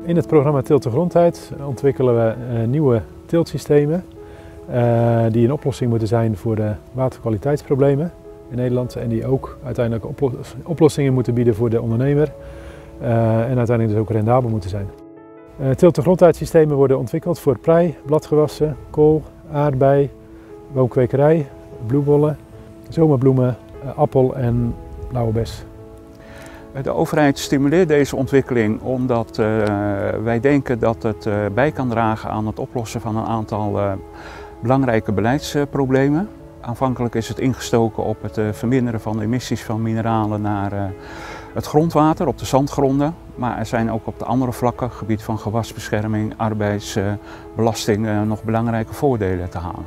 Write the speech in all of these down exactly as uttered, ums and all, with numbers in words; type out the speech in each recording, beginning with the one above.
In het programma Teelt de Grondheid ontwikkelen we uh, nieuwe teeltsystemen uh, die een oplossing moeten zijn voor de waterkwaliteitsproblemen in Nederland en die ook uiteindelijk oplos oplossingen moeten bieden voor de ondernemer uh, en uiteindelijk dus ook rendabel moeten zijn. Uh, Teelt de Grondheidssystemen worden ontwikkeld voor prei, bladgewassen, kool, aardbei, boomkwekerij, bloembollen, zomerbloemen, uh, appel en blauwe bes. De overheid stimuleert deze ontwikkeling omdat uh, wij denken dat het uh, bij kan dragen aan het oplossen van een aantal uh, belangrijke beleidsproblemen. Aanvankelijk is het ingestoken op het uh, verminderen van de emissies van mineralen naar uh, het grondwater, op de zandgronden. Maar er zijn ook op de andere vlakken, gebied van gewasbescherming, arbeidsbelasting, uh, nog belangrijke voordelen te halen.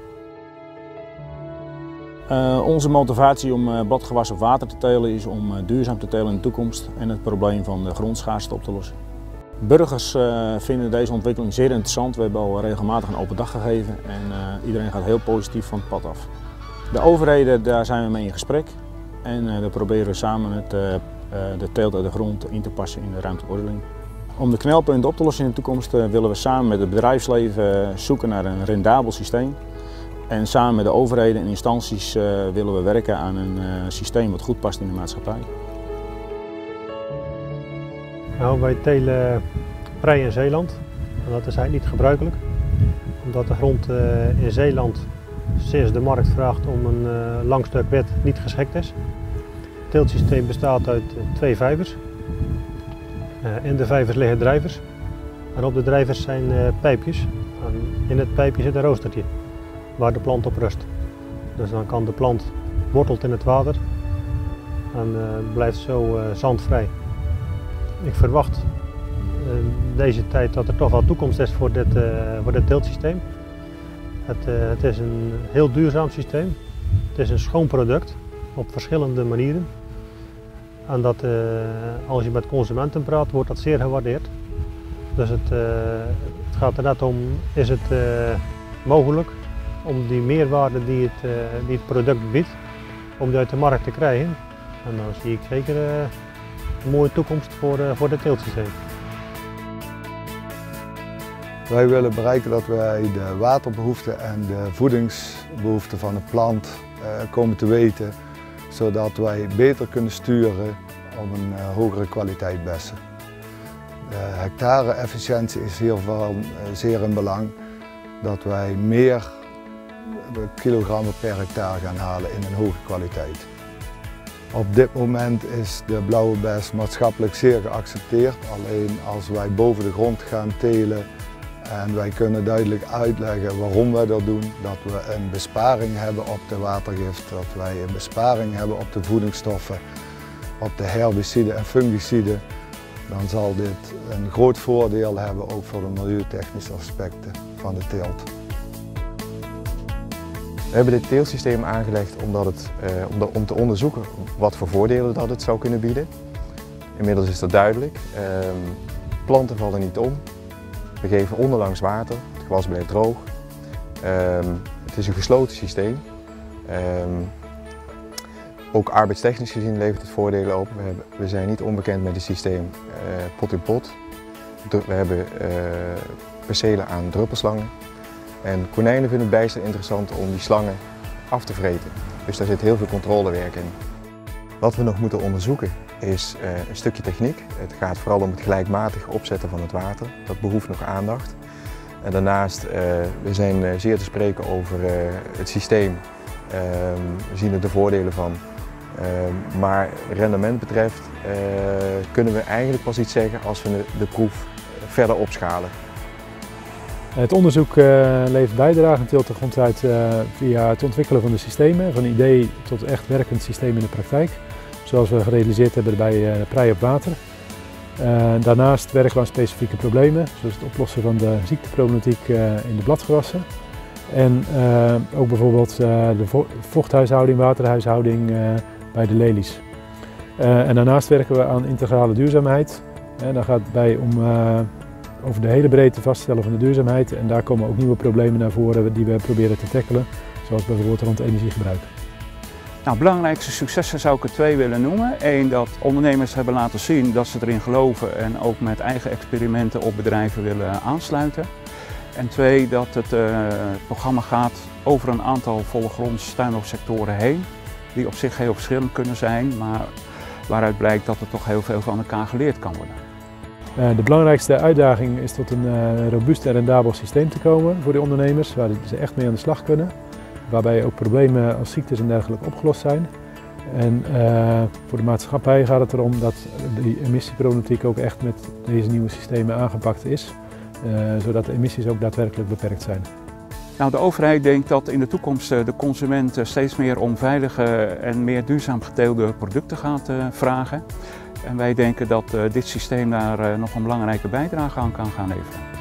Uh, onze motivatie om uh, bladgewassen op water te telen is om uh, duurzaam te telen in de toekomst en het probleem van de grondschaarste op te lossen. Burgers uh, vinden deze ontwikkeling zeer interessant. We hebben al regelmatig een open dag gegeven en uh, iedereen gaat heel positief van het pad af. De overheden, daar zijn we mee in gesprek en uh, daar proberen we samen het, uh, uh, de teelt uit de grond in te passen in de ruimtelijke ordening. Om de knelpunten op te lossen in de toekomst uh, willen we samen met het bedrijfsleven uh, zoeken naar een rendabel systeem. En samen met de overheden en instanties uh, willen we werken aan een uh, systeem wat goed past in de maatschappij. Nou, wij telen prei in Zeeland. En dat is eigenlijk niet gebruikelijk. Omdat de grond uh, in Zeeland sinds de markt vraagt om een uh, lang stuk wet niet geschikt is. Het teeltsysteem bestaat uit uh, twee vijvers. Uh, in de vijvers liggen drijvers. En op de drijvers zijn uh, pijpjes. En in het pijpje zit een roostertje waar de plant op rust. Dus dan kan de plant wortelt in het water en uh, blijft zo uh, zandvrij. Ik verwacht uh, deze tijd dat er toch wel toekomst is voor dit, uh, voor dit teeltsysteem. Het, uh, het is een heel duurzaam systeem. Het is een schoon product op verschillende manieren. En dat, uh, als je met consumenten praat, wordt dat zeer gewaardeerd. Dus het, uh, het gaat er net om, is het uh, mogelijk om die meerwaarde die het, uh, die het product biedt, om die uit de markt te krijgen. En dan zie ik zeker uh, een mooie toekomst voor, uh, voor dit teeltsysteem. Wij willen bereiken dat wij de waterbehoeften en de voedingsbehoeften van de plant uh, komen te weten, zodat wij beter kunnen sturen op een uh, hogere kwaliteit bessen. De hectare-efficiëntie is hiervan uh, zeer in belang, dat wij meer kilogrammen per hectare gaan halen in een hoge kwaliteit. Op dit moment is de blauwe bes maatschappelijk zeer geaccepteerd. Alleen als wij boven de grond gaan telen en wij kunnen duidelijk uitleggen waarom wij dat doen, dat we een besparing hebben op de watergif, dat wij een besparing hebben op de voedingsstoffen, op de herbiciden en fungiciden, dan zal dit een groot voordeel hebben ook voor de milieutechnische aspecten van de teelt. We hebben dit teeltsysteem aangelegd omdat het, eh, om, de, om te onderzoeken wat voor voordelen dat het zou kunnen bieden. Inmiddels is dat duidelijk. Eh, planten vallen niet om. We geven onderlangs water, het gewas blijft droog. Eh, het is een gesloten systeem. Eh, ook arbeidstechnisch gezien levert het voordelen op. We, hebben, we zijn niet onbekend met het systeem eh, pot in pot. We hebben eh, percelen aan druppelslangen. En konijnen vinden het bijster interessant om die slangen af te vreten. Dus daar zit heel veel controlewerk in. Wat we nog moeten onderzoeken is uh, een stukje techniek. Het gaat vooral om het gelijkmatig opzetten van het water. Dat behoeft nog aandacht. En daarnaast, uh, we zijn uh, zeer te spreken over uh, het systeem. Uh, we zien er de voordelen van. Uh, maar rendement betreft uh, kunnen we eigenlijk pas iets zeggen als we de, de proef verder opschalen. Het onderzoek uh, levert bijdrage aan Teelt de Grondheid uh, via het ontwikkelen van de systemen, van idee tot echt werkend systeem in de praktijk, zoals we gerealiseerd hebben bij uh, prei op water. Uh, daarnaast werken we aan specifieke problemen, zoals het oplossen van de ziekteproblematiek uh, in de bladgewassen. En uh, ook bijvoorbeeld uh, de vo vochthuishouding, waterhuishouding uh, bij de lelies. Uh, en daarnaast werken we aan integrale duurzaamheid. Uh, daar gaat het bij om uh, over de hele breedte vaststellen van de duurzaamheid en daar komen ook nieuwe problemen naar voren die we proberen te tackelen, zoals bijvoorbeeld rond energiegebruik. Nou, belangrijkste successen zou ik er twee willen noemen. Eén, dat ondernemers hebben laten zien dat ze erin geloven en ook met eigen experimenten op bedrijven willen aansluiten. En twee, dat het uh, programma gaat over een aantal vollegronds tuinbouwsectoren heen, die op zich heel verschillend kunnen zijn, maar waaruit blijkt dat er toch heel veel van elkaar geleerd kan worden. Uh, de belangrijkste uitdaging is tot een uh, robuust en rendabel systeem te komen voor de ondernemers, waar ze echt mee aan de slag kunnen. Waarbij ook problemen als ziektes en dergelijke opgelost zijn. En uh, voor de maatschappij gaat het erom dat die emissieproblematiek ook echt met deze nieuwe systemen aangepakt is. Uh, zodat de emissies ook daadwerkelijk beperkt zijn. Nou, de overheid denkt dat in de toekomst de consument steeds meer om veilige en meer duurzaam geteelde producten gaat uh, vragen. En wij denken dat uh, dit systeem daar uh, nog een belangrijke bijdrage aan kan gaan leveren.